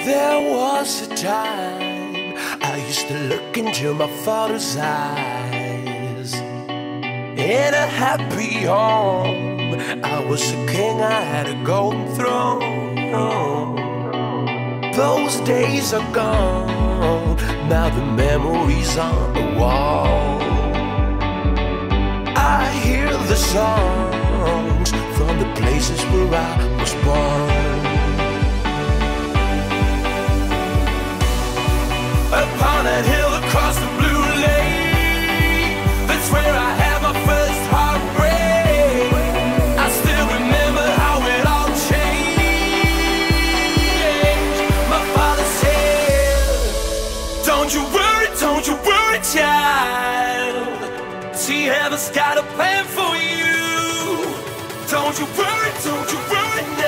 There was a time I used to look into my father's eyes. In a happy home, I was a king, I had a golden throne. Those days are gone, now the memories on the wall. I hear the songs from the places where I was born. Upon that hill across the blue lake, that's where I had my first heartbreak. I still remember how it all changed. My father said, don't you worry, child. See, heaven's got a plan for you. Don't you worry now.